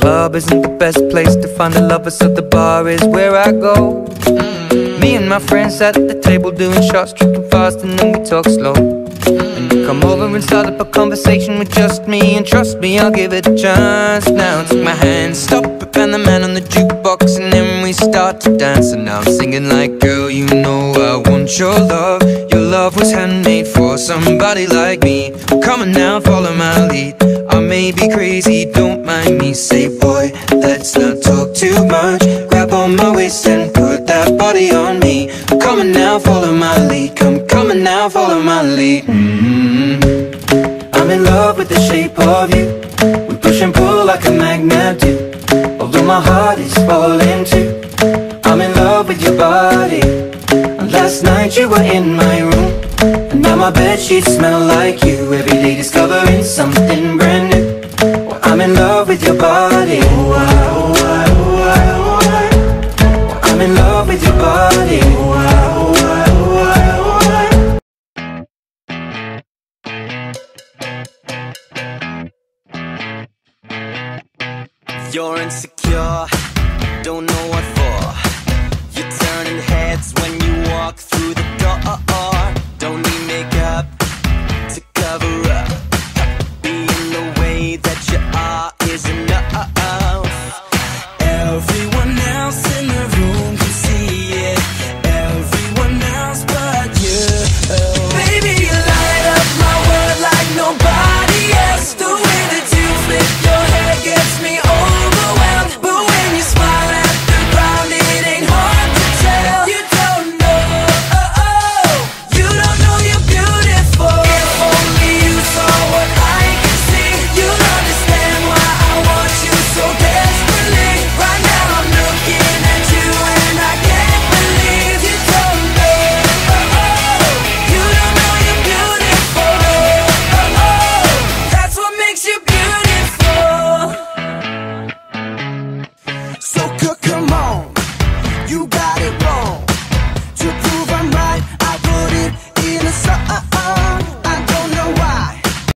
club isn't the best place to find a lover, so the bar is where I go. Me and my friends at the table doing shots, tripping fast, and then we talk slow. And you come over and start up a conversation with just me, and trust me, I'll give it a chance. Now take my hand, stop it, and the man on the jukebox, and then we start to dance. And now I'm singing like, girl, you know I want your love. Your love was handmade for somebody like me. Come on now, follow my lead. I may be crazy, don't mind me. Say, boy, let's not talk too much. Grab on my waist and put that body on me. Come on now, follow my lead. Come on now, follow my lead. I'm in love with the shape of you. We push and pull like a magnet do. Although my heart is falling too, I'm in love with your body. And last night you were in my room, and now my bedsheets smell like you. Every day discovering something brand new. Well, I'm in love with your body. Oh, I, oh, I, oh, I, oh, I. Well, I'm in love with your body. Oh, I, oh, I, oh, I, oh, I. You're insecure, don't know what for. You're turning heads when you walk through the door.